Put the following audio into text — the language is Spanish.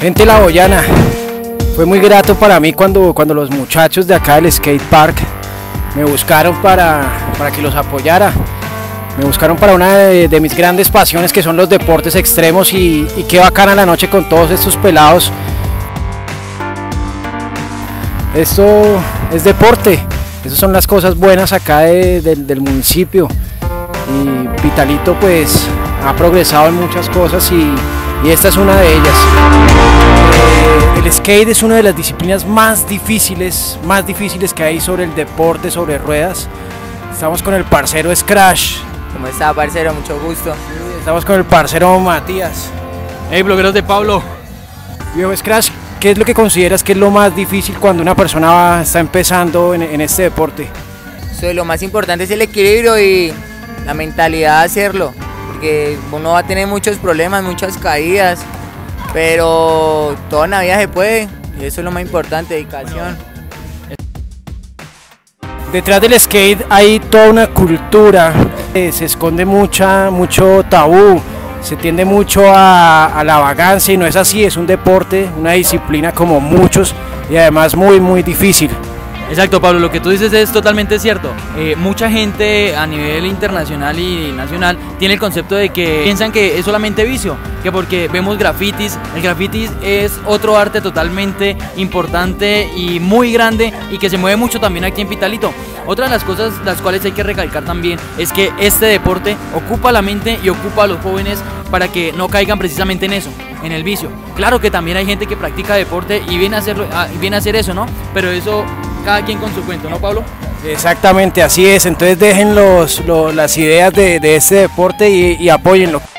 Gente La Boyana, fue muy grato para mí cuando los muchachos de acá del skate park me buscaron para que los apoyara. Me buscaron para una de mis grandes pasiones, que son los deportes extremos, y qué bacana la noche con todos estos pelados. Esto es deporte, esas son las cosas buenas acá del municipio, y Pitalito pues ha progresado en muchas cosas y esta es una de ellas. El skate es una de las disciplinas más difíciles que hay sobre el deporte, sobre ruedas. Estamos con el parcero Scratch. ¿Cómo está, parcero? Mucho gusto. Estamos con el parcero Matías. Hey, blogueros de Pablo. Viejo Scratch, ¿qué es lo que consideras que es lo más difícil cuando una persona está empezando en este deporte? Lo más importante es el equilibrio y la mentalidad de hacerlo, porque uno va a tener muchos problemas, muchas caídas, pero toda la vida se puede, y eso es lo más importante, dedicación. Detrás del skate hay toda una cultura, se esconde mucho tabú, se tiende mucho a la vagancia, y no es así, es un deporte, una disciplina como muchos, y además muy difícil. Exacto, Pablo, lo que tú dices es totalmente cierto. Mucha gente a nivel internacional y nacional tiene el concepto de que piensan que es solamente vicio, que porque vemos grafitis, el grafitis es otro arte totalmente importante y muy grande, y que se mueve mucho también aquí en Pitalito. Otra de las cosas las cuales hay que recalcar también es que este deporte ocupa la mente y ocupa a los jóvenes para que no caigan precisamente en eso, en el vicio. Claro que también hay gente que practica deporte y viene a hacer eso, ¿no? Pero eso cada quien con su cuento, ¿no, Pablo? Exactamente, así es. Entonces dejen las ideas de este deporte y apóyenlo.